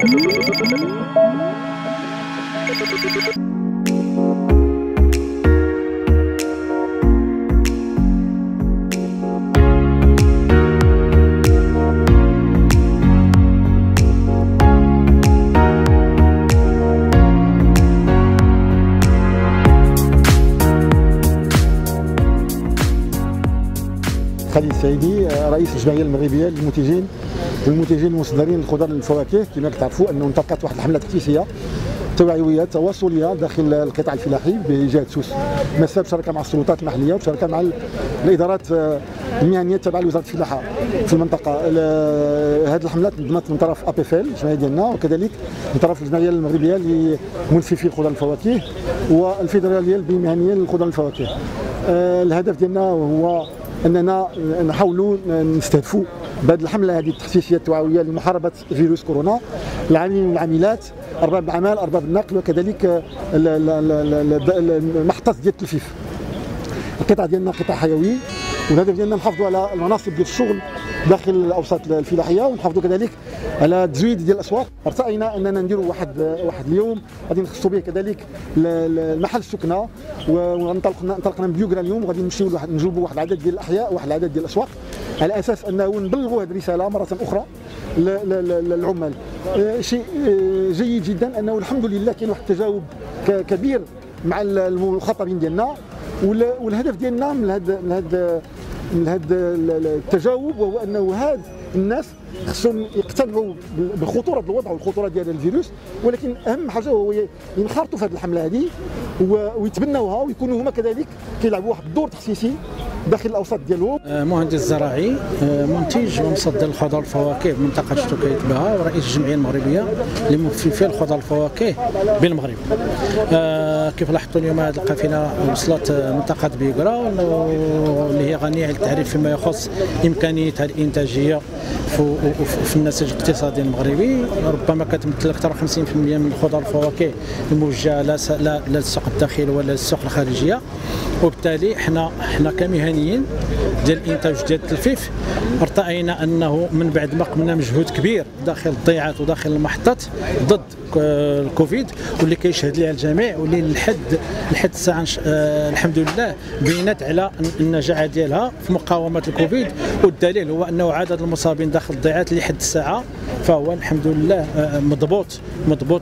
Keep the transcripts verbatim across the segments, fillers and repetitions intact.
خالد السعيدي رئيس الجمعيه المغربيه للمنتجين والمنتجين المصدرين للخضر والفواكه. كما تعرفوا انه انطلقت واحد الحمله تحسيسيه توعويه تواصليه داخل القطاع الفلاحي بجهه سوس مسا بشراكه مع السلطات المحليه وبشراكه مع الادارات المهنيه التابعه لوزاره الفلاحه في المنطقه. هذه الحملات نظمت من طرف ابيفيل الجمعيه ديالنا وكذلك من طرف الجمعيه المغربيه لمنفذي الخضر والفواكه والفيدراليه المهنيه للخضر والفواكه. الهدف ديالنا هو اننا نحاولوا نستهدفوا بهذه الحمله هذه التحسيسيه التوعويه لمحاربه فيروس كورونا العاملين والعاملات ارباب الاعمال ارباب النقل وكذلك المحطات ديال التلفيف. القطاع ديالنا قطاع حيوي والهدف ديالنا نحافظوا على المناصب ديال الشغل داخل الاوساط الفلاحيه ونحافظوا كذلك على التزويد ديال الاسواق. ارتئينا اننا نديروا واحد واحد اليوم غادي نخصوا به كذلك المحل السكنه وانطلقنا انطلقنا بيوغرا اليوم وغادي نمشيو نجلبوا واحد العدد ديال الاحياء وواحد العدد ديال الاسواق على اساس انه نبلغوا هذه الرساله مره اخرى للعمال. شيء جيد جدا انه الحمد لله كاين واحد التجاوب كبير مع المخاطبين ديالنا والهدف ديالنا من هذا من هذا من هذا التجاوب وهو انه هاد الناس خصهم يقتنعوا بخطوره الوضع والخطوره ديال الفيروس، ولكن اهم حاجه هو ينخرطوا في هذه الحمله هذه ويتبناوها ويكونوا هما كذلك كيلعبوا واحد الدور تخصيصي داخل الاوساط ديالهم. مهندس زراعي منتج ومصدر الخضر والفواكه بمنطقه شتوكيت بها ورئيس الجمعيه المغربيه لمنفذي الخضر والفواكه بالمغرب. كيف لاحظتوا اليوم هذه القافله وصلت منطقه بيغرا اللي هي غنيه للتعريف فيما يخص امكانيتها الانتاجيه في النسيج الاقتصادي المغربي. ربما كتمثل اكثر من خمسين بالمئة من الخضر والفواكه الموجهه لا لا للسوق الداخلي ولا للسوق الخارجيه، وبالتالي حنا حنا كمهنيين ديال الانتاج ديال التلفيف ارتئينا انه من بعد ما قمنا مجهود كبير داخل الضيعات وداخل المحطات ضد الكوفيد واللي كيشهد لها الجميع واللي لحد لحد الساعه آه الحمد لله بينت على النجاعه ديالها في مقاومه الكوفيد، والدليل هو انه عدد المصابين داخل الضيعات لحد الساعه فهو الحمد لله آه مضبوط مضبوط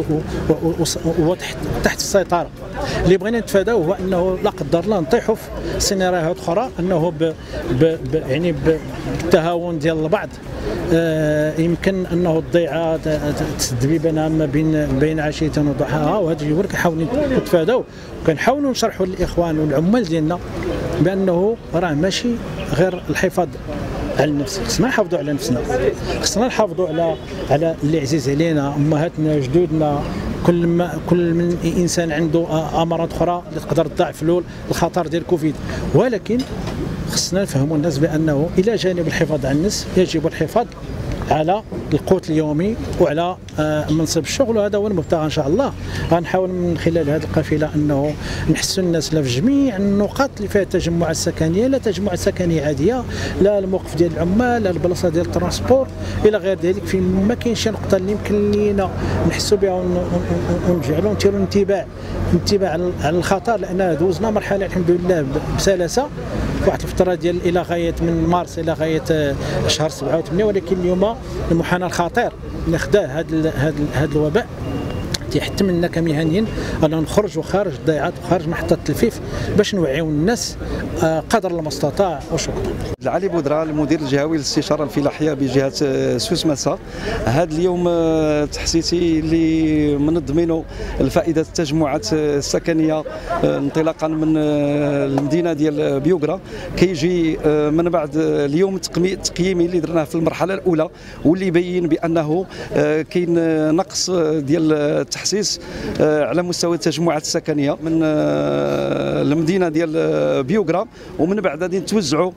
وتحت تحت السيطره. اللي بغينا نتفاداو هو انه لا قدر الله نطيحوا في سيناريوهات اخرى انه ب ب ب يعني بالتهاون ديال البعض آه يمكن انه الضيعه تسد بيبانها ما بين بين عشيه وضحاها، وهذا الجوار كنحاولوا نتفاداو وكنحاولوا نشرحوا للاخوان والعمال ديالنا بانه راه ماشي غير الحفاظ على النفس، خصنا نحافظوا على نفسنا، خصنا نحافظوا على على اللي عزيز علينا امهاتنا جدودنا. كل ما كل من انسان عنده امراض اخرى اللي تقدر تضاعف له الخطر ديال الكوفيد، ولكن خصنا نفهموا الناس بانه الى جانب الحفاظ على النفس يجب الحفاظ على القوت اليومي وعلى منصب الشغل، وهذا هو المبتغى ان شاء الله. غنحاول من خلال هذه القافله انه نحسوا الناس في جميع النقاط اللي فيها التجمعات السكنيه، لا تجمعات سكنيه عاديه، لا الموقف ديال العمال، لا البلاصه ديال الترونسبور الى غير ذلك. فين ما كاين شي نقطه اللي يمكن لينا نحسوا بها ونجعلوا نديروا انتباه انتباه على الخطر، لان دوزنا مرحله الحمد لله بسلاسه واحد الفتره ديال الى غايه من مارس الى غايه شهر سبعة وثمانية، ولكن اليوم المحنى الخطير اللي خداه هذا هذا الوباء تيحتم لنا كمهنيين اننا نخرجوا خارج الضيعات وخارج محطه التلفيف باش نوعيو الناس قدر المستطاع. وشكرا. علي بودرة المدير الجهوي للاستشاره الفلاحيه بجهه سوس مسا. هذا اليوم التحسيسي اللي منظمينه الفائده التجمعات السكنيه انطلاقا من المدينه ديال بيوغرا، كيجي من بعد اليوم التقييمي اللي درناه في المرحله الاولى واللي يبين بانه كاين نقص ديال التحسيس على مستوى التجمعات السكنيه من المدينه ديال بيوغرا، ومن بعد غادي نتوزعوا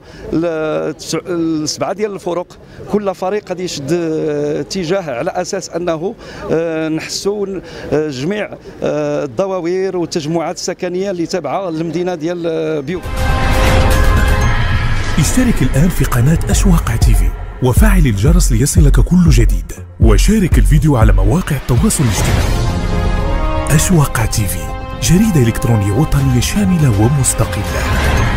لسبعه ديال الفرق، كل فريق غادي يشد اتجاه على اساس انه نحسوا جميع الدواوير والتجمعات السكنيه اللي تابعه للمدينه ديال بيوغرا. اشترك الان في قناه أشواق تيفي وفعل الجرس ليصلك كل جديد. وشارك الفيديو على مواقع التواصل الاجتماعي. أشواق تيفي، جريدة إلكترونية وطنية شاملة ومستقلة.